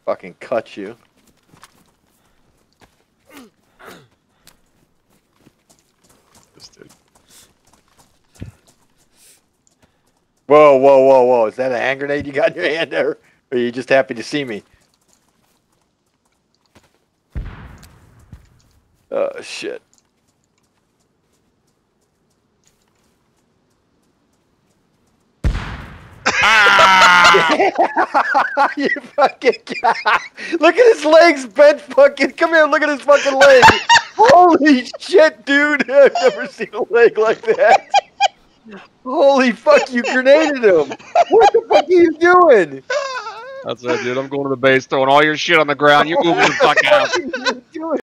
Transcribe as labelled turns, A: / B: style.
A: Fucking cut you.
B: This dude.
A: Whoa, whoa, whoa, whoa. Is that a hand grenade you got in your hand there? Or are you just happy to see me? Oh, shit. You fucking look at his legs bent fucking. Come here, look at his fucking leg. Holy shit, dude. I've never seen a leg like that. Holy fuck, you grenaded him. What the fuck are you doing?
B: That's it, dude. I'm going to the base, throwing all your shit on the ground. You're moving the fuck out.
A: What are you doing?